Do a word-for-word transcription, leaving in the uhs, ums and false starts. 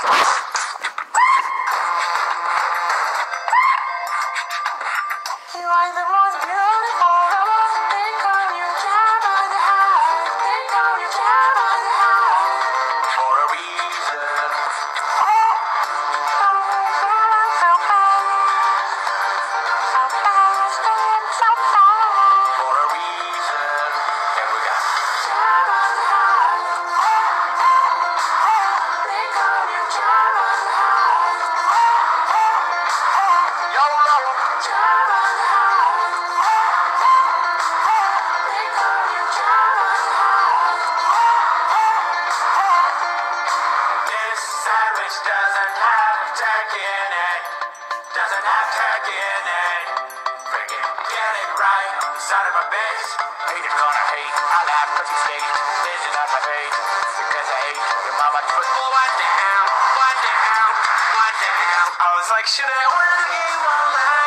You are the most beautiful of all. They call you Jabba the Hutt. They call you Jabba the Hutt. For a reason. So fast, so fast, so fast. For a reason. And we got Jabba the Hutt. They call you Jabba the Hutt. YOLO. Jabba the Hutt. They call you Jabba the Hutt. This sandwich doesn't have turkey in it. Doesn't have turkey in it. Freaking get it right, son of a bitch. Haters gonna hate. I laugh cause you stay. Vision of my hate. Because I hate your mama. But what the hell? What the hell? What the hell? I was like, should I order the game online?